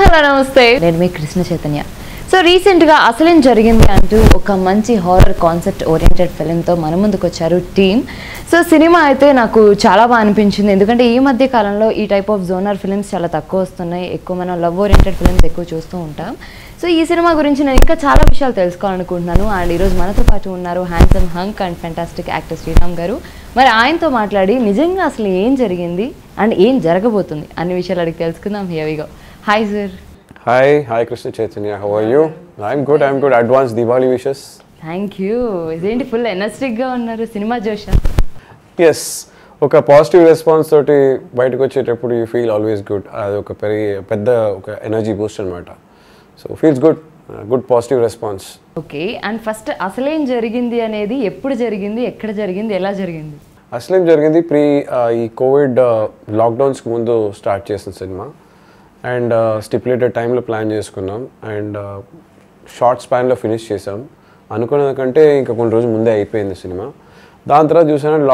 Hello నమస్తే, నేను మీ Krishna Chaitanya. So రీసెంట్గా అసలేం జరిగింది అంటూ ఒక మంచి హారర్ కాన్సెప్ట్ ఓరియంటెడ్ ఫిలింతో మన ముందుకు వచ్చారు టీమ్. సో సినిమా అయితే నాకు చాలా బాగా అనిపించింది, ఎందుకంటే ఈ మధ్య కాలంలో ఈ టైప్ ఆఫ్ జోనర్ ఫిలిమ్స్ చాలా తక్కువ వస్తున్నాయి. ఎక్కువ మనం లవ్ ఓరియంటెడ్ ఫిలిమ్స్ ఎక్కువ చూస్తూ ఉంటాం. సో ఈ సినిమా గురించి నేను ఇంకా చాలా విషయాలు తెలుసుకోవాలనుకుంటున్నాను. అండ్ ఈరోజు మనతో పాటు ఉన్నారు handsome hunk and fantastic actor Sriram garu. మరి ఆయనతో మాట్లాడి నిజంగా అసలు ఏం జరిగింది అండ్ ఏం జరగబోతుంది అన్ని విషయాలు అడిగి తెలుసుకుందాం. Here we go. Hi sir. Hi Krishna Chaitanya, how are you? I'm good. Advance Diwali wishes. Thank you. ఇదేంటి ఫుల్ ఎనర్జెటిక్గా ఉన్నారు, సినిమా జోషా? Yes, ఒక పాజిటివ్ రెస్పాన్స్ తోటి బయటకు వచ్చేటప్పుడు యూ ఫీల్ ఆల్వేస్ గుడ్. అది ఒక పెద్ద ఒక ఎనర్జీ బూస్ట్ అనమాట. So feels good, good positive response. Okay, and first అసలేం జరిగింది అనేది ఎప్పుడు జరిగింది, ఎక్కడ జరిగింది, ఎలా జరిగింది? అసలేం జరిగింది ఈ కోవిడ్ లాక్డౌన్స్కి ముందు స్టార్ట్ చేసిన సినిమా. అండ్ స్టిపులేటెడ్ టైంలో ప్లాన్ చేసుకున్నాం అండ్ షార్ట్ స్పాన్లో ఫినిష్ చేసాం. అనుకున్నది కంటే ఇంకా కొన్ని రోజులు ముందే అయిపోయింది సినిమా. దాని తర్వాత చూసాను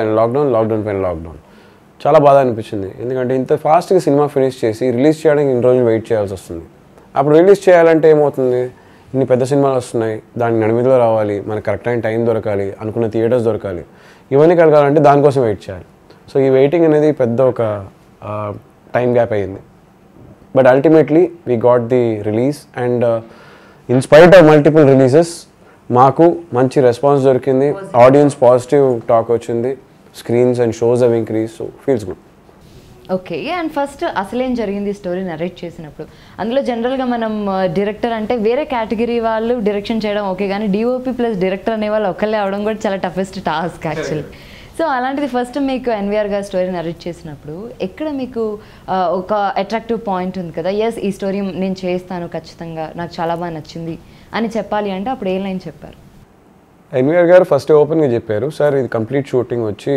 లాక్డౌన్. చాలా బాధ అనిపించింది, ఎందుకంటే ఇంత ఫాస్ట్గా సినిమా ఫినిష్ చేసి రిలీజ్ చేయడానికి ఇన్ని రోజులు వెయిట్ చేయాల్సి వస్తుంది. అప్పుడు రిలీజ్ చేయాలంటే ఏమవుతుంది, ఇన్ని పెద్ద సినిమాలు వస్తున్నాయి, దానికి నడిమిదిలో రావాలి, మనకు కరెక్ట్ అయిన టైం దొరకాలి, అనుకున్న థియేటర్స్ దొరకాలి, ఇవన్నీ కలగాలంటే దానికోసం వెయిట్ చేయాలి. సో ఈ వెయిటింగ్ అనేది పెద్ద ఒక టైం గ్యాప్ అయ్యింది. But ultimately we got the release and in spite of multiple releases మాకు మంచి రెస్పాన్స్ దొరికింది. ఆడియన్స్ పాజిటివ్ టాక్ వచ్చింది, screens and shows have increased, so feels good. Okay, and first అసలేం జరిగింది స్టోరీ నరేట్ చేసినప్పుడు అందులో జనరల్గా మనం డైరెక్టర్ అంటే వేరే కేటగిరీ వాళ్ళు డైరెక్షన్ చేయడం ఓకే, కానీ డిఓపి ప్లస్ డైరెక్టర్ అనే వాళ్ళు ఒకళ్ళే అవడం కూడా చాలా టఫెస్ట్ టాస్క్ యాక్చువల్లీ. సో అలాంటిది ఫస్ట్ మీకు ఎన్వీఆర్ గారు స్టోరీ నరేట్ చేసినప్పుడు ఎక్కడ మీకు ఒక అట్రాక్టివ్ పాయింట్ ఉంది కదా, ఎస్ ఈ స్టోరీ నేను చేస్తాను ఖచ్చితంగా, నాకు చాలా బాగా నచ్చింది అని చెప్పాలి అంటే అప్పుడు ఏ లైన్ చెప్పారు? ఎన్వీఆర్ గారు ఫస్ట్ ఓపెన్గా చెప్పారు, సార్ ఇది కంప్లీట్ షూటింగ్ వచ్చి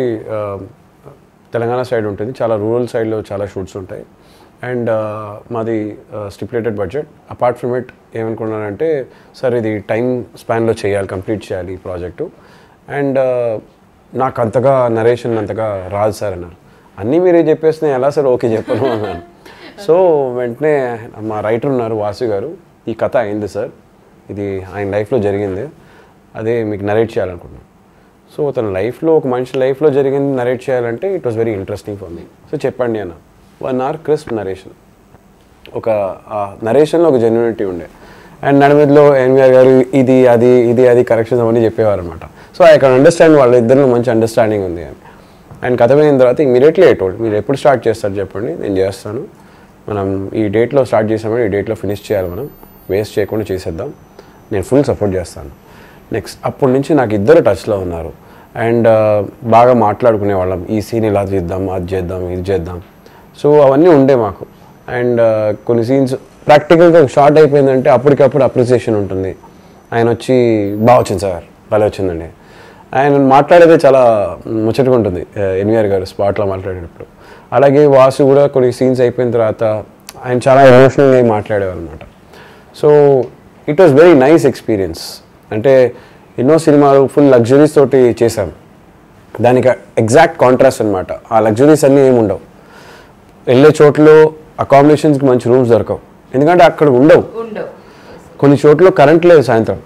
తెలంగాణ సైడ్ ఉంటుంది, చాలా రూరల్ సైడ్లో చాలా షూట్స్ ఉంటాయి అండ్ మాది stipulated budget. Apart from it ఏమనుకున్నానంటే, సార్ ఇది టైం స్పాన్లో చేయాలి, కంప్లీట్ చేయాలి ఈ ప్రాజెక్టు అండ్ నాకు అంతగా నరేషన్ అంతగా రాదు సార్ అన్నారు. అన్నీ మీరే చెప్పేస్తే ఎలా సార్ ఓకే చెప్పను అన్నాను. సో వెంటనే మా రైటర్ ఉన్నారు వాసు గారు, ఈ కథ అయింది సార్, ఇది ఆయన లైఫ్లో జరిగింది, అదే మీకు నరేట్ చేయాలనుకుంటున్నాను. సో తన లైఫ్లో ఒక మనిషి లైఫ్లో జరిగింది నరేట్ చేయాలంటే it was very interesting for me. So చెప్పండి అన్న. 1 hour క్రిస్ప్ నరేషన్, ఒక నరేషన్లో ఒక జెన్యూనిటీ ఉండే అండ్ నడిమిదిలో ఎన్వీఆర్ గారు ఇది అది కరెక్షన్స్ అవన్నీ చెప్పేవారు అనమాట. సో ఐ కెన్ అండర్స్టాండ్ వాళ్ళ ఇద్దరిలో మంచి అండర్స్టాండింగ్ ఉంది అని. అండ్ కథ పోయిన తర్వాత ఇమీడియట్లీ ఐ టోల్డ్, మీరు ఎప్పుడు స్టార్ట్ చేస్తారు చెప్పండి, నేను చేస్తాను, మనం ఈ డేట్లో స్టార్ట్ చేసామని ఈ డేట్లో ఫినిష్ చేయాలి, మనం వేస్ట్ చేయకుండా చేసేద్దాం, నేను ఫుల్ సపోర్ట్ చేస్తాను. నెక్స్ట్ అప్పటి నుంచి నాకు ఇద్దరు టచ్లో ఉన్నారు అండ్ బాగా మాట్లాడుకునే వాళ్ళం, ఈ సీన్ ఇలా చేద్దాం, అది చేద్దాం, ఇది చేద్దాం. సో అవన్నీ ఉండే మాకు అండ్ కొన్ని సీన్స్ ప్రాక్టికల్గా షార్ట్ అయిపోయిందంటే అప్పటికప్పుడు అప్రిసియేషన్ ఉంటుంది. ఆయన వచ్చి బాగా వచ్చింది సార్, భలే వచ్చిందండి, ఆయన మాట్లాడేది చాలా ముచ్చటగా ఉంటుంది ఎన్వీఆర్ గారు స్పాట్లో మాట్లాడేటప్పుడు. అలాగే వాసు కూడా కొన్ని సీన్స్ అయిపోయిన తర్వాత ఆయన చాలా ఎమోషనల్గా మాట్లాడేవారు అనమాట. So it was very nice experience. అంటే ఎన్నో సినిమాలు ఫుల్ లగ్జరీస్ తోటి చేశాం, దానికి ఎగ్జాక్ట్ కాంట్రాస్ట్ అనమాట. ఆ లగ్జరీస్ అన్నీ ఏమి ఉండవు, వెళ్ళే చోట్ల అకామిడేషన్స్కి మంచి రూమ్స్ దొరకవు, ఎందుకంటే అక్కడ ఉండవు. కొన్ని చోట్ల కరెంట్ లేదు, సాయంత్రం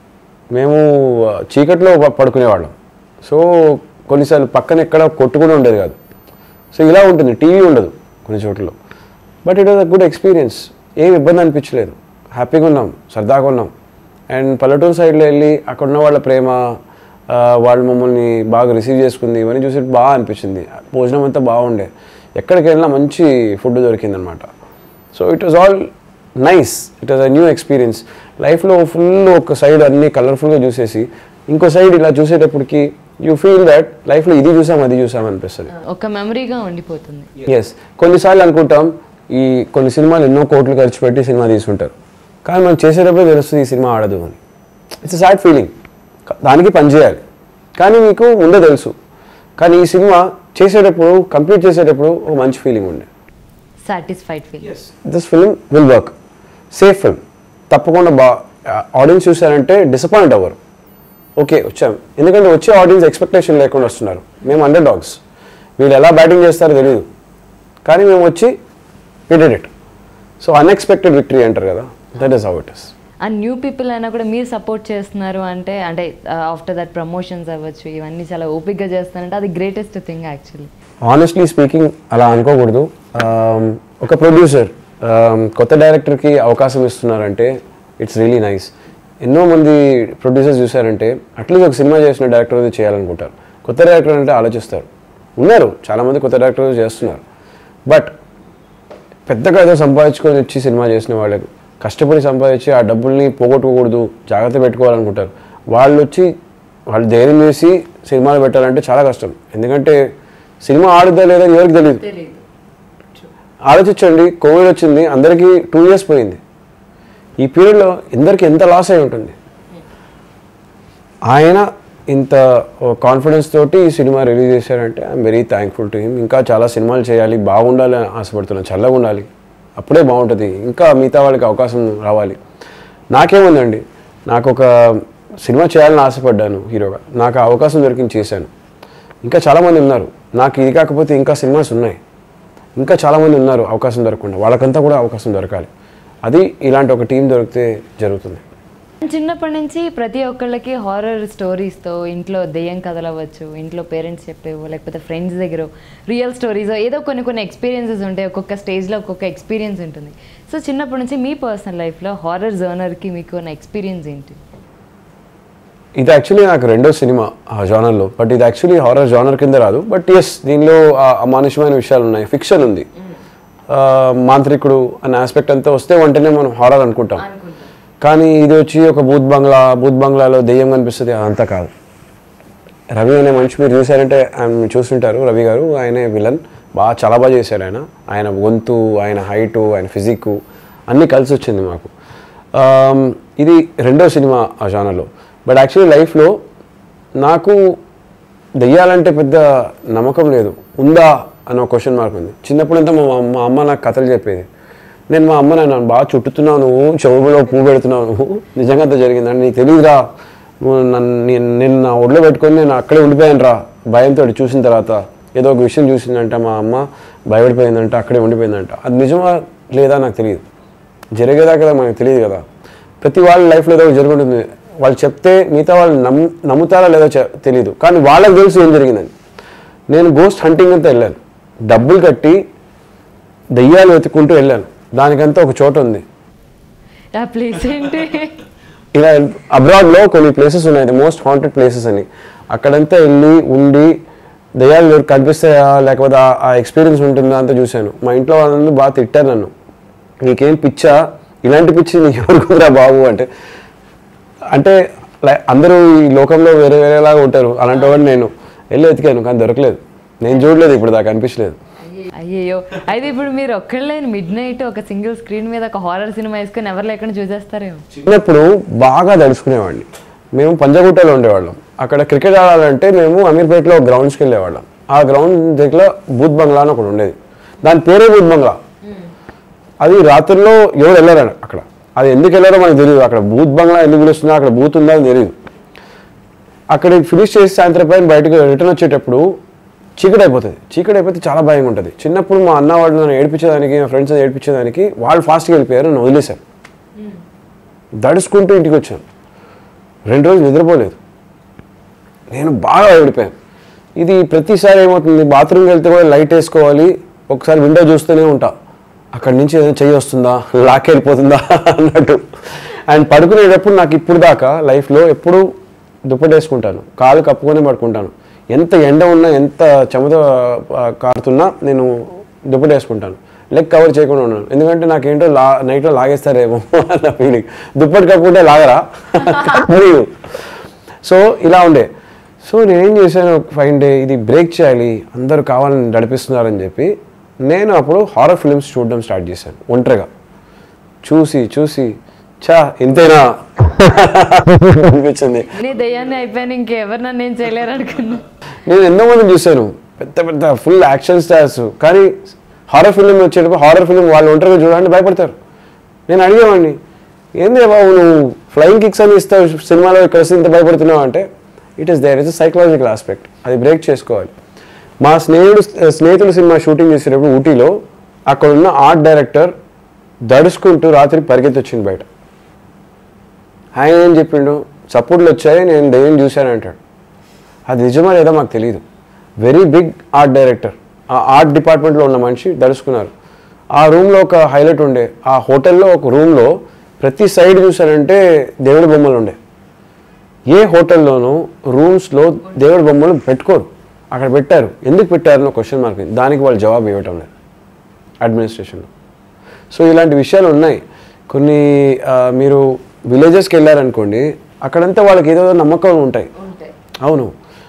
మేము చీకట్లో పడుకునేవాళ్ళం. సో కొన్నిసార్లు పక్కన ఎక్కడ కొట్టు కూడా ఉండేది కాదు. సో ఇలా ఉంటుంది, టీవీ ఉండదు కొన్ని చోట్ల. But it was a good experience, ఏం ఇబ్బంది అనిపించలేదు, హ్యాపీగా ఉన్నాం, సరదాగా ఉన్నాం. అండ్ పల్లెటూరు సైడ్లో వెళ్ళి అక్కడ ఉన్న వాళ్ళ ప్రేమ, వాళ్ళు మమ్మల్ని బాగా రిసీవ్ చేసుకుంది, ఇవన్నీ చూసి బాగా అనిపించింది. భోజనం అంతా బాగుండే, ఎక్కడికి వెళ్ళినా మంచి ఫుడ్ దొరికిందనమాట. So it was all nice, it was a new experience. లైఫ్లో ఫుల్ ఒక సైడ్ అన్నీ కలర్ఫుల్గా చూసేసి ఇంకో సైడ్ ఇలా చూసేటప్పటికి యూ ఫీల్ దట్ లైఫ్లో ఇది చూసాం అది చూసాం అనిపిస్తుంది, ఒక మెమరీగా ఉండిపోతుంది. ఎస్, కొన్నిసార్లు అనుకుంటాం ఈ కొన్ని సినిమాలు ఎన్నో కోట్లు ఖర్చు పెట్టి సినిమా తీసుకుంటారు, కానీ మనం చేసేటప్పుడు తెలుస్తుంది ఈ సినిమా ఆడదు అని. ఇట్స్ సాడ్ ఫీలింగ్, దానికి పని చేయాలి కానీ మీకు ముందే తెలుసు. కానీ ఈ సినిమా చేసేటప్పుడు కంప్లీట్ చేసేటప్పుడు ఒక మంచి ఫీలింగ్ ఉండే, satisfied feeling. This film will work, safe film, తప్పకుండా ఆడియన్స్ చూసారంటే డిసప్పాయింట్ అవ్వరు. ఓకే వచ్చాం, ఎందుకంటే వచ్చే ఆడియన్స్ ఎక్స్పెక్టేషన్ లేకుండా వస్తున్నారు. మేము అండర్ డాగ్స్, వీళ్ళు ఎలా బ్యాటింగ్ చేస్తారో తెలియదు, కానీ మేము వచ్చి we did it. So unexpected victory అంటారు కదా, that is how it is. And new people అయినా కూడా మీరు సపోర్ట్ చేస్తున్నారు అంటే ఆఫ్టర్ దట్ ప్రమోషన్స్ అవ్వచ్చు, ఇవన్నీ చాలా ఓపిక్గా చేస్తున్నారంటే అది greatest thing actually. Honestly speaking అలా అనుకోకూడదు. ఒక ప్రొడ్యూసర్ కొత్త డైరెక్టర్కి అవకాశం ఇస్తున్నారంటే ఇట్స్ రియలీ నైస్. ఎన్నో మంది ప్రొడ్యూసర్స్ చూసారంటే అట్లీస్ట్ ఒక సినిమా చేసిన డైరెక్టర్ అది చేయాలనుకుంటారు. కొత్త డైరెక్టర్ అంటే ఆలోచిస్తారు. ఉన్నారు చాలామంది కొత్త డైరెక్టర్స్ చేస్తున్నారు. బట్ పెద్దగా ఏదో సంపాదించుకొని వచ్చి సినిమా చేసిన వాళ్ళకి కష్టపడి సంపాదించి ఆ డబ్బుల్ని పోగొట్టుకోకూడదు, జాగ్రత్త పెట్టుకోవాలనుకుంటారు. వాళ్ళు వచ్చి వాళ్ళు ధైర్యం చేసి సినిమాలు పెట్టాలంటే చాలా కష్టం. ఎందుకంటే సినిమా ఆడుద్దా లేదా ఎవరికి తెలియదు. ఆలోచించండి, కోవిడ్ వచ్చింది, అందరికీ 2 years పోయింది. ఈ పీరియడ్లో అందరికీ ఎంత లాస్ అయి ఉంటుంది. ఆయన ఇంత కాన్ఫిడెన్స్ తోటి ఈ సినిమా రిలీజ్ చేశారంటే I'm very thankful to him. ఇంకా చాలా సినిమాలు చేయాలి, బాగుండాలి అని ఆశపడుతున్నాను. చల్లగా ఉండాలి, అప్పుడే బాగుంటుంది. ఇంకా మిగతా వాళ్ళకి అవకాశం రావాలి. నాకేముందండి, నాకు ఒక సినిమా చేయాలని ఆశపడ్డాను హీరోగా, నాకు ఆ అవకాశం దొరికింది, చేశాను. ఇంకా చాలామంది ఉన్నారు, నాకు ఇది కాకపోతే ఇంకా సినిమాస్ ఉన్నాయి, ఇంకా చాలామంది ఉన్నారు అవకాశం దొరకకుండా, వాళ్ళకంతా కూడా అవకాశం దొరకాలి. అది ఇలాంటి ఒక టీం దొరికితే జరుగుతుంది. చిన్నప్పటి నుంచి ప్రతి ఒక్కళ్ళకి హారర్ స్టోరీస్తో ఇంట్లో దెయ్యం కథలు అవ్వచ్చు, ఇంట్లో పేరెంట్స్ చెప్పేవో లేకపోతే ఫ్రెండ్స్ దగ్గర రియల్ స్టోరీస్ ఏదో కొన్ని ఎక్స్పీరియన్సెస్ ఉంటాయి. ఒక్కొక్క స్టేజ్లో ఒక్కొక్క ఎక్స్పీరియన్స్ ఉంటుంది. సో చిన్నప్పటి నుంచి మీ పర్సనల్ లైఫ్లో హారర్ జోనర్కి మీకు ఉన్న ఎక్స్పీరియన్స్ ఏంటి? ఇది యాక్చువల్లీ నాకు రెండో సినిమా ఆ జానర్లో. బట్ ఇది యాక్చువల్లీ హారర్ జానర్ కింద రాదు. బట్ ఎస్, దీనిలో అమానుషమైన విషయాలు ఉన్నాయి, ఫిక్షన్ ఉంది, మాంత్రికుడు అనే ఆస్పెక్ట్ అంతా వస్తే వెంటనే మనం హారర్ అనుకుంటాం. కానీ ఇది వచ్చి ఒక బూత్ బంగ్లాలో దెయ్యం కనిపిస్తుంది, అదంతా కాదు. రవి అనే మనిషి మీరు చూసారంటే ఆయన చూస్తుంటారు, రవి గారు, ఆయనే విలన్. చాలా బాగా చేశారు ఆయన. ఆయన గొంతు, ఆయన హైటు, ఆయన ఫిజిక్ అన్నీ కలిసి వచ్చింది మాకు. ఇది రెండో సినిమా ఆ జానర్లో. బట్ యాక్చువల్లీ లైఫ్లో నాకు దెయ్యాలంటే పెద్ద నమ్మకం లేదు, ఉందా అన్న క్వశ్చన్ మార్క్ ఉంది. చిన్నప్పుడంతా మా అమ్మ నాకు కథలు చెప్పేది. నేను మా అమ్మ నన్ను బాగా చుట్టుతున్నావు, నువ్వు చెవులో పువ్వు పెడుతున్నావు, నువ్వు నిజంగా అంత జరిగిందని నీకు తెలియదురా, నువ్వు నేను నా ఒడిలో పెట్టుకొని నేను అక్కడే ఉండిపోయాను రా భయంతో. చూసిన తర్వాత ఏదో ఒక విషయం చూసిందంట మా అమ్మ, భయపడిపోయిందంట, అక్కడే ఉండిపోయిందంట. అది నిజమా లేదా నాకు తెలియదు, జరిగేదా కదా మనకు తెలియదు కదా. ప్రతి వాళ్ళ లైఫ్లో ఏదో జరుగుతుంది, వాళ్ళు చెప్తే మిగతా వాళ్ళు నమ్ముతారా లేదో తెలియదు, కానీ వాళ్ళకి తెలుసు ఏం జరిగిందని. నేను గోస్ట్ హంటింగ్ అంతా వెళ్ళాను, డబ్బులు కట్టి దెయ్యాలు వెతుక్కుంటూ వెళ్ళాను. దానికంతా ఒక చోట ఉంది, ఇలా అబ్రాడ్లో కొన్ని ప్లేసెస్ ఉన్నాయి, మోస్ట్ హాంటెడ్ ప్లేసెస్ అని. అక్కడంతా వెళ్ళి ఉండి దెయ్యాలు కనిపిస్తాయా లేకపోతే ఆ ఎక్స్పీరియన్స్ ఉంటుందా అంతా చూశాను. మా ఇంట్లో వాళ్ళందరూ బాగా తిట్టారు నన్ను, నీకేం పిచ్చా, ఇలాంటి పిచ్చి నీకు ఎవరుకురా బాబు అంటే. అంటే అందరూ ఈ లోకంలో వేరేలాగా ఉంటారు, అలాంటి వాడిని నేను వెళ్ళి వెతికాను, కానీ దొరకలేదు. నేను చూడలేదు, ఇప్పుడు దాకా అనిపించలేదు. అయ్యో, అయితే ఇప్పుడు మీరు ఒక్కళ్ళే మిడ్ నైట్ ఒక సింగిల్ స్క్రీన్ మీద ఒక హారర్ సినిమా వేసుకొని ఎవరు లేకుండా చూసేస్తారేమో. చిన్నప్పుడు బాగా తడుచుకునేవాడిని. మేము పంజగుట్టలో ఉండేవాళ్ళం. అక్కడ క్రికెట్ ఆడాలంటే మేము అమీర్పేటలో గ్రౌండ్స్కి వెళ్ళేవాళ్ళం. ఆ గ్రౌండ్ దగ్గర బూత్ బంగ్లా అని ఒకటి ఉండేది, దాని పేరే బూత్ బంగ్లా. అది రాత్రుల్లో ఎవరు వెళ్ళారు అక్కడ, అది ఎందుకు వెళ్ళారో మనకు తెలియదు. అక్కడ బూత్ బంగ్లా ఎందుకు పిలుస్తుందో, అక్కడ బూత్ ఉందా అని తెలియదు. అక్కడ ఫినిష్ చేసి సాయంత్రం పైన బయటకు రిటర్న్ వచ్చేటప్పుడు చీకటి అయిపోతే చాలా భయంగా ఉంటుంది. చిన్నప్పుడు మా అన్న వాళ్ళు నన్ను ఏడిపించేదానికి, మా ఫ్రెండ్స్ ఏడిపించేదానికి వాళ్ళు ఫాస్ట్గా వెళ్ళిపోయారు, నన్ను వదిలేశారు. దడుచుకుంటూ ఇంటికి వచ్చాను. 2 రోజులు నిద్రపోలేదు, నేను బాగా ఓడిపోయాను. ఇది ప్రతిసారి ఏమవుతుంది, బాత్రూమ్కి వెళ్తే కూడా లైట్ వేసుకోవాలి, ఒకసారి విండో చూస్తూనే ఉంటా, అక్కడి నుంచి ఏదైనా చెయ్యి వస్తుందా, లాక్ వెళ్ళిపోతుందా అన్నట్టు. అండ్ పడుకునేటప్పుడు నాకు ఇప్పుడు దాకా లైఫ్లో ఎప్పుడు దుప్పటి వేసుకుంటాను, కాలు కప్పుకొని పడుకుంటాను. ఎంత ఎండ ఉన్నా, ఎంత చెమట కారుతున్నా నేను దుప్పటి వేసుకుంటాను, లెగ్ కవర్ చేయకుండా ఉన్నాను. ఎందుకంటే నాకేంటో నైట్లో లాగేస్తారేమో అన్న ఫీలింగ్. దుప్పటి కప్పుకుంటే లాగరా మీరు. సో ఇలా ఉండే. సో నేనేం చేశాను, ఫైన్ డే ఇది బ్రేక్ చేయాలి, అందరూ కావాలని నడిపిస్తున్నారని చెప్పి నేను అప్పుడు హారర్ ఫిల్మ్స్ చూడడం స్టార్ట్ చేశాను. ఒంటరిగా చూసి చా ఇంతేనా అనిపించింది. నేను ఎన్నో మంది చూశాను, పెద్ద ఫుల్ యాక్షన్ స్టార్స్, కానీ హారర్ ఫిల్మ్ వచ్చేటప్పుడు హారర్ ఫిల్మ్ వాళ్ళు ఒంటరిగా చూడాలని భయపడతారు. నేను అడిగేవాడిని, ఏంది బాబు నువ్వు ఫ్లయింగ్ కిక్స్ అని ఇస్తావు సినిమాలో, ఇక్కడ ఇంత భయపడుతున్నావు అంటే, it is there, it's psychological aspect, అది బ్రేక్ చేసుకోవాలి. మా స్నేహితుడు సినిమా షూటింగ్ చేసేటప్పుడు ఊటీలో అక్కడున్న ఆర్ట్ డైరెక్టర్ దడుచుకుంటూ రాత్రి పరిగెత్తి వచ్చింది బయట. ఆయన ఏం చెప్పిండు, చప్పుడులు వచ్చాయి, నేను దెయ్యం చూశాను అంటాడు. అది నిజమా లేదా మాకు తెలియదు. వెరీ బిగ్ ఆర్ట్ డైరెక్టర్, ఆ ఆర్ట్ డిపార్ట్మెంట్లో ఉన్న మనిషి దడుచుకున్నారు. ఆ రూమ్లో ఒక హైలైట్ ఉండే, ఆ హోటల్లో ఒక రూమ్లో ప్రతి సైడ్ చూసారంటే దేవుడి బొమ్మలు ఉండే. ఏ హోటల్లోనూ రూమ్స్లో దేవుడి బొమ్మలు పెట్టుకోరు, అక్కడ పెట్టారు. ఎందుకు పెట్టారని క్వశ్చన్ మార్క్. దానికి వాళ్ళు జవాబు ఇవ్వటం లేదు అడ్మినిస్ట్రేషన్లో. సో ఇలాంటి విషయాలు ఉన్నాయి కొన్ని. మీరు విలేజెస్కి వెళ్ళారనుకోండి, అక్కడంతా వాళ్ళకి ఏదో నమ్మకాలు ఉంటాయి. అవును,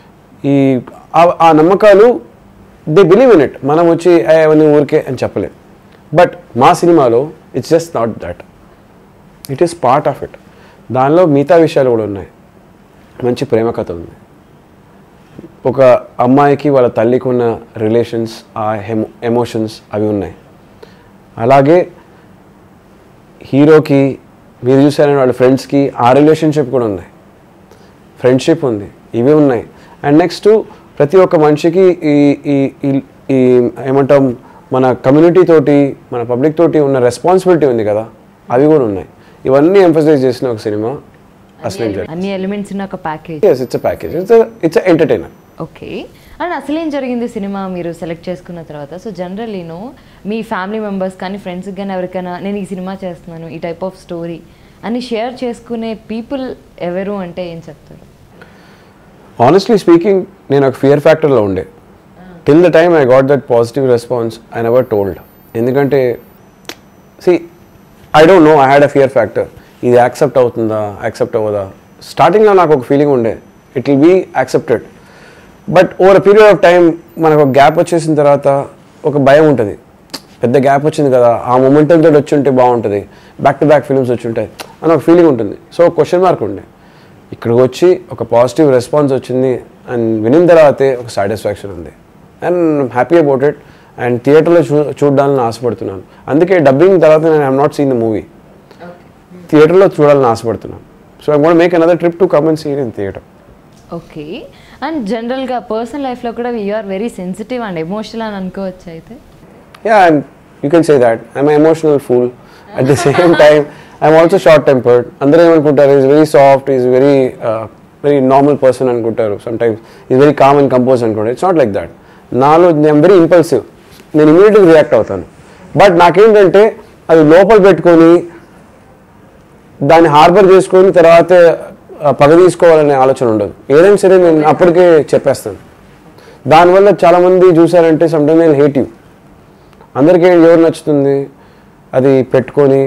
ఆ నమ్మకాలు దే బిలీవ్ ఇన్ ఇట్. మనం వచ్చి అవన్నీ ఊరికే అని చెప్పలేం. బట్ మా సినిమాలో it's just not that, it is part of it. దానిలో మిగతా విషయాలు కూడా ఉన్నాయి. మంచి ప్రేమ కథ ఉంది. ఒక అమ్మాయికి వాళ్ళ తల్లికి ఉన్న రిలేషన్స్, ఆ ఎమోషన్స్ అవి ఉన్నాయి. అలాగే హీరోకి మీరు చూసారని వాళ్ళ ఫ్రెండ్స్కి ఆ రిలేషన్షిప్ కూడా ఉన్నాయి, ఫ్రెండ్షిప్ ఉంది, ఇవి ఉన్నాయి. అండ్ నెక్స్ట్ ప్రతి ఒక్క మనిషికి ఈ ఏమంటాం, మన కమ్యూనిటీ తోటి మన పబ్లిక్ తోటి ఉన్న రెస్పాన్సిబిలిటీ ఉంది కదా, అవి కూడా ఉన్నాయి. ఇవన్నీ ఎంఫసైజ్ చేసిన ఒక సినిమా అసలేం జరిగింది. అన్ని ఎలిమెంట్స్ ఉన్న ఒక package. yes, it's a package, it's a entertainer. Okay. And అసలేం జరిగింది సినిమా మీరు సెలెక్ట్ చేసుకున్న తర్వాత, సో జనరల్లీను మీ ఫ్యామిలీ మెంబర్స్ కానీ ఫ్రెండ్స్కి కానీ ఎవరికైనా నేను ఈ సినిమా చేస్తున్నాను, ఈ టైప్ ఆఫ్ స్టోరీ అని షేర్ చేసుకునే పీపుల్ ఎవరు అంటే ఏం చెప్తారు? ఆనెస్ట్లీ స్పీకింగ్, నేను ఒక ఫియర్ ఫ్యాక్టర్లో ఉండే. Till the time I got that positive response I never told. ఎందుకంటే I don't know, I had a fear factor. ఇది యాక్సెప్ట్ అవుతుందా, యాక్సెప్ట్ అవ్వదా. స్టార్టింగ్లో నాకు ఒక ఫీలింగ్ ఉండే it will be accepted. But over period of time మనకు ఒక గ్యాప్ వచ్చేసిన తర్వాత ఒక భయం ఉంటుంది. పెద్ద గ్యాప్ వచ్చింది కదా, ఆ మొమెంటంతో వచ్చి ఉంటే బాగుంటుంది, బ్యాక్ టు బ్యాక్ ఫిల్మ్స్ వచ్చి ఉంటాయి అని ఒక ఫీలింగ్ ఉంటుంది. సో క్వశ్చన్ మార్క్ ఉండే. ఇక్కడికి వచ్చి ఒక పాజిటివ్ రెస్పాన్స్ వచ్చింది అండ్ వినిన తర్వాతే ఒక సాటిస్ఫాక్షన్ ఉంది. And happy about it. And థియేటర్లో చూడాలని ఆశపడుతున్నాను. అందుకే డబ్బింగ్ తర్వాత నేను I'm not seen the movie, థియేటర్లో చూడాలని ఆశపడుతున్నాను. So I'm gonna make another trip to come and see it in theatre. Okay. And జనరల్గా పర్సనల్ లైఫ్లో కూడా you are very sensitive and emotional అని అనుకోవచ్చు అయితే? Yeah, you can say that. I'm an emotional fool. At the same time, I'm also short-tempered. Andare emanuntaru, he's very soft, he's very normal person anukuntaru. Sometimes he's very calm and composed anukuntaru. It's not like that. Nalo I'm very impulsive. నేను ఇమీడియట్గా react అవుతాను. But నాకేంటంటే అది లోపల పెట్టుకొని దాన్ని harbour చేసుకొని తర్వాత పగ తీసుకోవాలనే ఆలోచన ఉండదు. ఏదైనా సరే నేను అప్పటికే చెప్పేస్తాను. దానివల్ల చాలామంది చూసారంటే sometimes they will hate you. అందరికీ ఎవరు నచ్చుతుంది అది పెట్టుకొని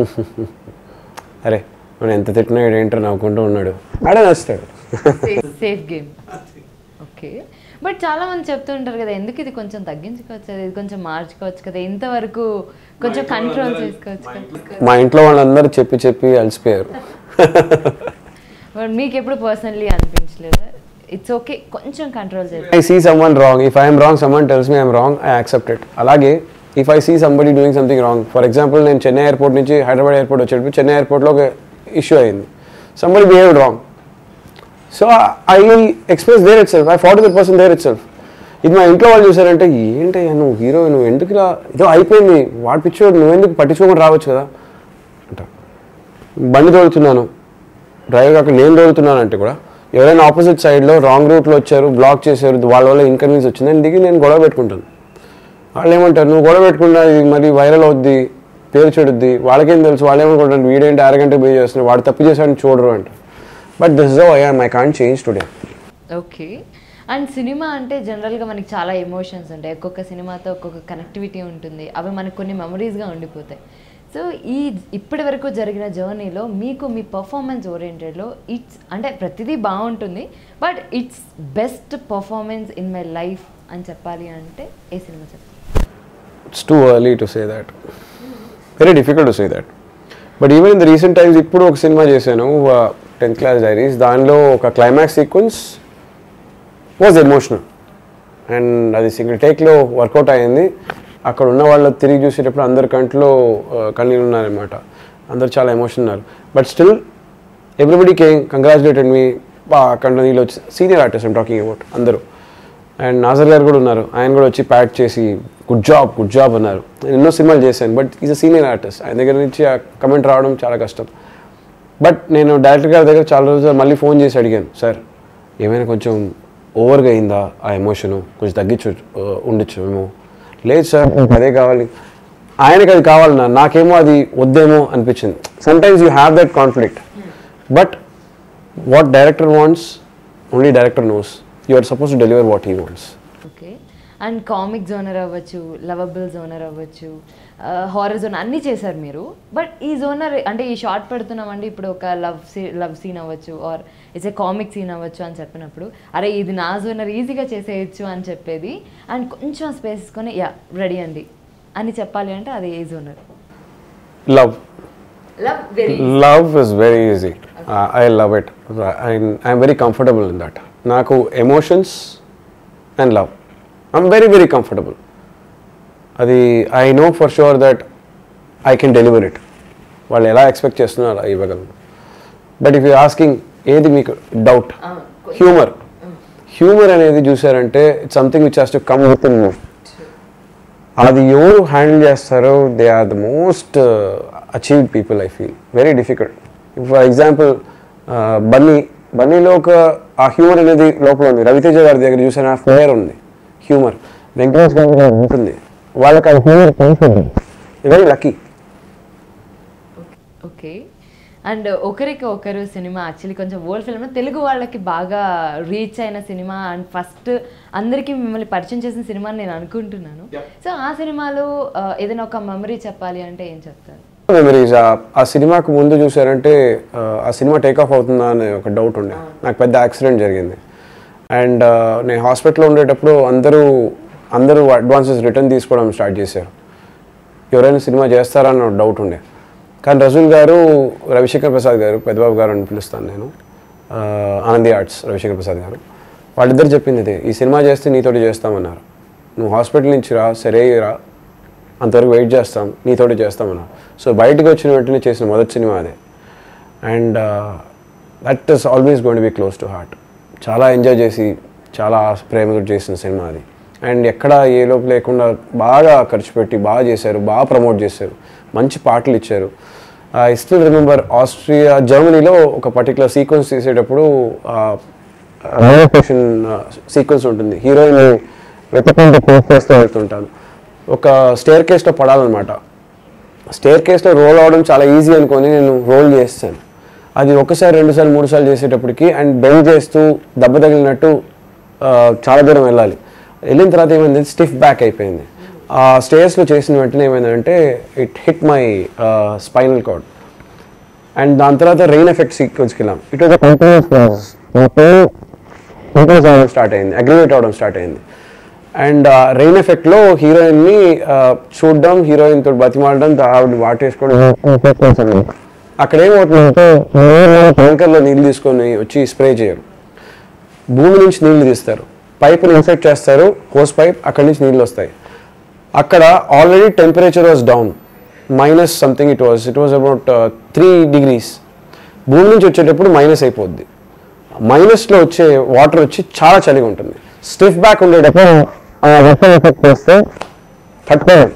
అరే మనం ఎంత తిట్టినా ఏంటో నవ్వుకుంటూ ఉన్నాడు ఆడే నచ్చుతాడు. Safe game. ఓకే. బట్ చాలా మంది చెప్తూ ఉంటారు కదా, ఎందుకు ఇది కొంచెం తగ్గించుకోవచ్చు కదా, ఇది కొంచెం మార్చుకోవచ్చు కదా, ఇంతవరకు కొంచెం కంట్రోల్ చేసుకోవచ్చు కదా. మా ఇంట్లో వాళ్ళందరూ చెప్పి అలసిపోయారు. బట్ మీకు ఎప్పుడు పర్సనల్లీ అనిపించలేదు ఇట్స్ ఓకే కొంచెం కంట్రోల్ చేయాలి? I see someone wrong. If I am wrong, someone tells me I am wrong, I accept it. అలాగే if I see somebody doing something wrong, for example నేను Chennai airport నుంచి Hyderabad airport వచ్చేటప్పుడు చెన్నై ఎయిర్పోర్ట్లో ఒక issue అయింది. somebody behaved wrong. So I will express there itself. I fought with the person there itself. ఇది మా ఇంట్లో వాళ్ళు చూసారంటే ఏంటయ్యా నువ్వు హీరో, నువ్వు ఎందుకు ఇలా ఏదో అయిపోయింది వాడి పిచ్చోడు, నువ్వు ఎందుకు పట్టించుకోకుండా రావచ్చు కదా అంట. బండి తోలుతున్నాను, డ్రైవర్ కాక నేను తోలుతున్నాను అంటే కూడా ఎవరైనా ఆపోజిట్ సైడ్లో రాంగ్ రూట్లో వచ్చారు, బ్లాక్ చేశారు, వాళ్ళ వల్ల ఇన్కన్వీనియన్స్ వచ్చిందని దిగి నేను గొడవ పెట్టుకుంటాను. వాళ్ళు ఏమంటారు, నువ్వు గొడవ పెట్టుకున్నా ఇది మరి వైరల్ అవుద్ది, పేరు చెడుద్ది, వాళ్ళకేం తెలుసు, వాళ్ళు ఏమనుకుంటారు వీడేంటి అరగంట బిహేవ్ చేస్తున్నారు, వాడు తప్పు చేశాడని చూడరు అంట. But this is how I am, I can't change today. Okay. And cinema అంటే జనరల్గా మనకి చాలా ఎమోషన్స్ ఉంటాయి, ఒక్కొక్క సినిమాతో ఒక్కొక్క కనెక్టివిటీ ఉంటుంది, అవి మనకు కొన్ని మెమరీస్గా ఉండిపోతాయి. సో ఇప్పటి వరకు జరిగిన జర్నీలో మీకు మీ పర్ఫార్మెన్స్ ఓరియంటెడ్లో అంటే ప్రతిదీ బాగుంటుంది, but it's best performance in my life అని చెప్పాలి అంటే ఏ సినిమా చెప్పాలి? It's too early to say that. Very difficult to say that. But even in the recent times, ఇప్పుడు ఒక సినిమా చేశాను 10th Class Diaries. దానిలో ఒక climax sequence was emotional and అది సింగిల్ టేక్లో వర్కౌట్ అయ్యింది. అక్కడ ఉన్న వాళ్ళు తిరిగి చూసేటప్పుడు అందరి కంట్లో కన్నీళ్ళు ఉన్నారనమాట. అందరు చాలా ఎమోషన్ ఉన్నారు. But still everybody came congratulated me. కంట్లో నీళ్ళు వచ్చి senior artist I'm talking about అందరూ అండ్ నాజర్ గారు కూడా ఉన్నారు, ఆయన కూడా వచ్చి ప్యాట్ చేసి గుడ్ జాబ్ అన్నారు. నేను ఎన్నో సినిమాలు చేశాను, but is a senior artist, ఆయన దగ్గర నుంచి ఆ కమెంట్ రావడం చాలా కష్టం. బట్ నేను డైరెక్టర్ గారి దగ్గర చాలా రోజులు మళ్ళీ ఫోన్ చేసి అడిగాను, సార్ ఏమైనా కొంచెం ఓవర్గా అయిందా ఆ ఎమోషను, కొంచెం తగ్గించు ఉండొచ్చు ఏమో. లేదు సార్ అదే కావాలి, ఆయనకి అది కావాలన్నా, నాకేమో అది వద్దేమో అనిపించింది. Sometimes you have that conflict, but what director wants only director knows. You are suppose to deliver what he wants. Okay. And comic genre అవ్వచ్చు, లవబుల్ జోనర్ అవ్వచ్చు, హారర్ జోనర్ అన్నీ చేశారు మీరు. బట్ ఈ జోనర్ అంటే ఈ షార్ట్ పెడుతున్నామండి ఇప్పుడు ఒక లవ్ సీన్ అవ్వచ్చు or it's a comic scene అవ్వచ్చు అని చెప్పినప్పుడు అరే ఇది నా జోనర్ ఈజీగా చేసేయచ్చు అని చెప్పేది, అండ్ కొంచెం స్పేస్ తీసుకొని యా రెడీ అండి అని చెప్పాలి అంటే అది ఏ genre? Love is very easy. I love it. I'm very comfortable in that. నాకు emotions and love I'm very comfortable. అది I know for sure that I can deliver it. వాళ్ళు ఎలా ఎక్స్పెక్ట్ చేస్తున్నారో అలా ఇవ్వగలను. బట్ ఇఫ్ యూ ఆస్కింగ్ ఏది మీకు doubt, humour అనేది చూసారంటే it's something which has to come with in you. అది ఎవరు హ్యాండిల్ చేస్తారో they are the most achieved people. I feel very difficult. For example బన్నీలో ఒక ఆ హ్యూమర్ అనేది లోపల ఉంది. రవితేజ గారి దగ్గర చూసాను, ఆ ఫ్లేయర్ ఉంది, హ్యూమర్. వెంకటేష్ గారి ఉంటుంది, వాళ్ళకి ఆ హ్యూమర్ తెలిసింది. Very lucky. ఓకే. అండ్ ఒకరికి ఒకరు సినిమా యాక్చువల్లీ కొంచెం ఓల్డ్ ఫిల్మ్, తెలుగు వాళ్ళకి బాగా రీచ్ అయిన సినిమా అండ్ ఫస్ట్ అందరికీ మిమ్మల్ని పరిచయం చేసిన సినిమా నేను అనుకుంటున్నాను. సో ఆ సినిమాలో ఏదైనా ఒక మెమరీ చెప్పాలి అంటే ఏం చెప్తారు? మెమరీస్ ఆ సినిమాకు ముందు చూసారంటే ఆ సినిమా టేక్ ఆఫ్ అవుతుందా అనే ఒక డౌట్ ఉండే. నాకు పెద్ద యాక్సిడెంట్ జరిగింది అండ్ నేను హాస్పిటల్లో ఉండేటప్పుడు అందరూ అడ్వాన్సెస్ రిటర్న్ తీసుకోవడం స్టార్ట్ చేశారు. ఎవరైనా సినిమా చేస్తారా అన్న డౌట్ ఉండే. కానీ రజుల్ గారు, రవిశంకర్ ప్రసాద్ గారు, పెద్దబాబు గారు అని పిలుస్తాను నేను, ఆనంది ఆర్ట్స్ రవిశంకర్ ప్రసాద్ గారు, వాళ్ళిద్దరు చెప్పింది ఇదే, ఈ సినిమా చేస్తే నీతోటి చేస్తామన్నారు. నువ్వు హాస్పిటల్ నుంచి రా, సరే రా, అంతవరకు వెయిట్ చేస్తాం, నీతోటి చేస్తామన్నారు. సో బయటకు వచ్చిన వెంటనే చేసిన మొదటి సినిమా అదే. And that is always going to be close to heart. చాలా ఎంజాయ్ చేసి చాలా ప్రేమతో చేసిన సినిమా అది. అండ్ ఎక్కడ ఏ లోపు లేకుండా బాగా ఖర్చు పెట్టి బాగా చేశారు, బాగా ప్రమోట్ చేశారు, మంచి పాటలు ఇచ్చారు. ఐ స్టిల్ రిమెంబర్ జర్మనీలో ఒక పర్టికులర్ సీక్వెన్స్ తీసేటప్పుడు సీక్వెన్స్ ఉంటుంది, హీరోయిన్ వెతుకుంటూ కేసులో వెళ్తుంటాను. ఒక స్టేర్ కేస్లో పడాలన్నమాట. స్టేర్ కేస్లో రోల్ అవడం చాలా ఈజీ అనుకొని నేను రోల్ చేస్తాను. అది ఒకసారి, రెండుసార్లు, మూడుసార్లు చేసేటప్పటికి అండ్ బెండ్ చేస్తూ దెబ్బ తగిలినట్టు చాలా దూరం వెళ్ళాలి. వెళ్ళిన తర్వాత ఏమైంది, స్టిఫ్ బ్యాక్ అయిపోయింది. ఆ స్టేర్స్లో చేసిన వెంటనే ఏమైందంటే it hit my spinal cord. And దాని తర్వాత రెయిన్ ఎఫెక్ట్ సీక్వెన్స్కి వెళ్ళాం. ఇట్ వాజ్ కంటిన్యూస్ స్టార్ట్ అయింది, అగ్రివేట్ అవడం స్టార్ట్ అయింది. అండ్ రెయిన్ ఎఫెక్ట్లో హీరోయిన్ని చూడడం, హీరోయిన్ తోటి బతిమాడడం, ఆవిడ వాటేసుకోవడం. అక్కడ ఏమవుతుందంటే ట్యాంకర్లో నీళ్ళు తీసుకొని వచ్చి స్ప్రే చేయరు, భూమి నుంచి నీళ్లు తీస్తారు, పైప్ని ఇన్సెక్ట్ చేస్తారు, హోస్ పైప్, అక్కడి నుంచి నీళ్ళు వస్తాయి. అక్కడ already temperature was down, minus something it was about 3 degrees. భూమి నుంచి వచ్చేటప్పుడు మైనస్ అయిపోద్ది. మైనస్లో వచ్చే వాటర్ వచ్చి చాలా చలిగా ఉంటుంది. స్టిఫ్ బ్యాక్ ఉండేటప్పుడు ఎఫెక్ట్ చేస్తే తట్టుకోవాలి.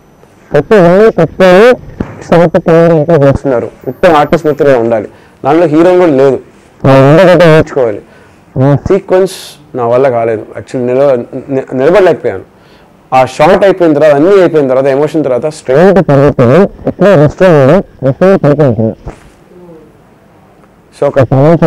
చేస్తున్నారు మొత్తం ఆర్టిస్ట్ మొత్తం ఉండాలి, దాంట్లో హీరోయిన్ కూడా లేదు, నేర్చుకోవాలి. సీక్వెన్స్ నా వల్ల కాలేదు యాక్చువల్లీ, నిలబడలేకపోయాను. ఆ షార్ట్ అయిపోయిన తర్వాత, అన్నీ అయిపోయిన తర్వాత, ఎమోషన్ తర్వాత స్ట్రెయిట్ సో ఒక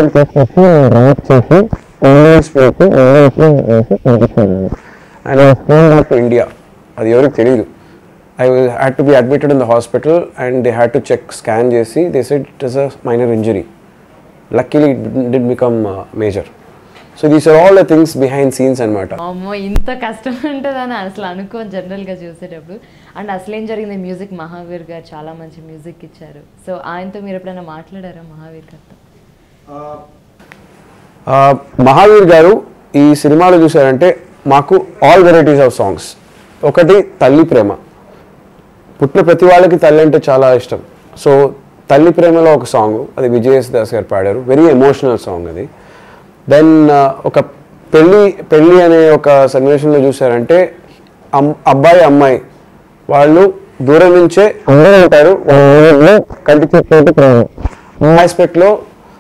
ఇండియా, అది ఎవరికి తెలియదు. I had to be admitted in the hospital and they had to check, scan చేసి they said it is a minor injury. Luckily it did become major. So these are all the things behind scenes అన్నమాట. అమ్మో, ఇంత కష్టం ఉంటుందని అసలు అనుకోని జనరల్గా చూసేటప్పుడు. అండ్ అసలు ఏం జరిగింది, మ్యూజిక్ మహావీర్ గారు చాలా మంచి మ్యూజిక్ ఇచ్చారు. సో ఆయనతో మీరు ఎప్పుడైనా మాట్లాడారా మహావీర్ గారితో? మహావీర్ గారు ఈ సినిమాలో చూసారంటే మాకు ఆల్ వెరైటీస్ ఆఫ్ సాంగ్స్. ఒకటి తల్లి ప్రేమ, పుట్టిన ప్రతి వాళ్ళకి తల్లి అంటే చాలా ఇష్టం. సో తల్లి ప్రేమలో ఒక సాంగ్, అది విజయ్ దాస్ గారు పాడారు, వెరీ ఎమోషనల్ సాంగ్ అది. దెన్ ఒక పెళ్ళి అనే ఒక సన్నివేశంలో చూసారంటే అబ్బాయి అమ్మాయి వాళ్ళు దూరం నుంచే అందరూ ఉంటారు, కంటి చూపు ఆస్పెక్ట్లో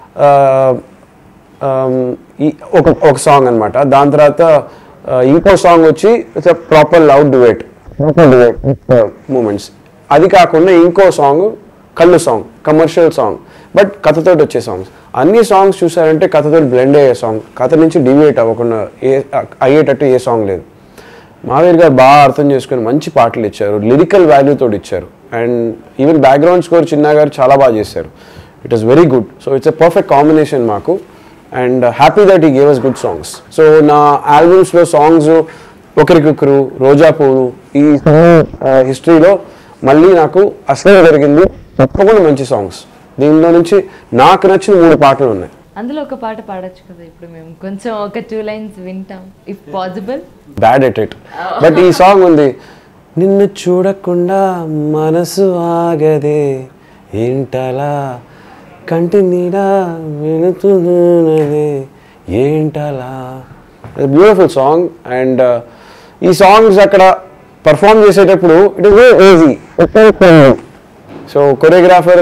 ఒక సాంగ్ అనమాట. దాని తర్వాత ఇంకో సాంగ్ వచ్చి it's proper love duet moments. అది కాకుండా ఇంకో సాంగ్ కళ్ళు సాంగ్, కమర్షియల్ సాంగ్, బట్ కథతో వచ్చే సాంగ్స్. అన్ని సాంగ్స్ చూసారంటే కథతో బ్లెండ్ అయ్యే సాంగ్, కథ నుంచి డివియేట్ అవ్వకుండా అయ్యేటట్టు ఏ సాంగ్ లేదు. మావేర్ గారు బాగా అర్థం చేసుకుని మంచి పాటలు ఇచ్చారు, లిరికల్ వాల్యూతో ఇచ్చారు. అండ్ ఈవెన్ బ్యాక్గ్రౌండ్ స్కోర్ చిన్న గారు చాలా బాగా చేశారు. It is very good. So it's a perfect combination మాకు. And happy that he gave us good songs. So నా ఆల్బమ్స్లో సాంగ్స్ ఒకరికొకరు, రోజా పూలు, ఈ హిస్టరీలో మళ్ళీ నాకు అసలు జరిగింది తప్పకుండా మంచి సాంగ్స్. దీనిలో నుంచి నాకు నచ్చిన 3 పాటలు ఉన్నాయి. అందులో ఒక పాట పాడొచ్చు కదా ఇప్పుడు, మేము కొంచెం ఒక 2 lines వింటాం if possible. Bad at it, but ఈ సాంగ్ ఉంది. నిన్ను చూడకుండా మనసు ఆగదే ఏంటలా, కంటి నీడా వెళుతున్నదే ఏంటలా. Beautiful song. అండ్ ఈ సాంగ్స్ అక్కడ పర్ఫామ్ చేసేటప్పుడు it is very easy. So choreographer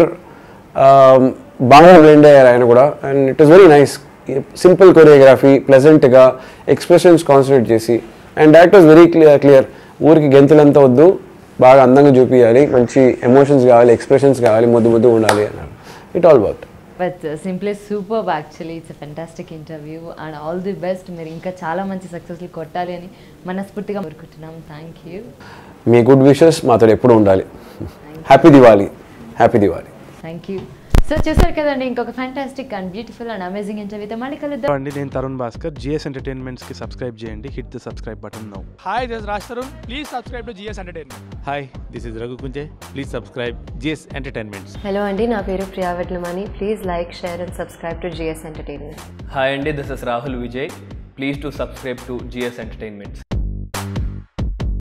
బాగా బ్లెండ్ అయ్యారు ఆయన కూడా. And it is very nice. Simple choreography, ప్లెజెంట్గా ఎక్స్ప్రెషన్స్ కాన్సన్ట్రేట్ చేసి. And director was very clear. ఊరికి గెంతులంతా వద్దు, బాగా అందంగా చూపించాలి, మంచి ఎమోషన్స్ కావాలి, ఎక్స్ప్రెషన్స్ కావాలి, ముద్దు ఉండాలి అన్నారు. It all work. But simply superb. Actually it's a fantastic interview and all the best. మీరు ఇంకా చాలా మంచి సక్సెస్లు కొట్టాలి అని మనస్ఫూర్తిగా కోరుకుంటున్నాం. Thank you. మీ గుడ్ విషెస్ మాతో ఎప్పుడు ఉండాలి. Happy Diwali. Happy Diwali. Thank you. So చూసారు కదండి, ఇంకొక fantastic and beautiful and amazing ఇంటర్వ్యూతో మళ్ళీ కలుద్దాం అండి. నేను తరుణ్ భాస్కర్. GS Entertainments కి సబ్స్క్రైబ్ చేయండి. Hit the subscribe button now. Hi, this is Raj Tarun. Please subscribe to GS Entertainment. Hi, this is Raghu Kunje. Please subscribe GS Entertainments. Hello అండి, నా పేరు Priya Vetlamani. Please like, share and subscribe to GS Entertainment. Hi Andy, this is Rahul Vijay. Please do subscribe to GS Entertainment.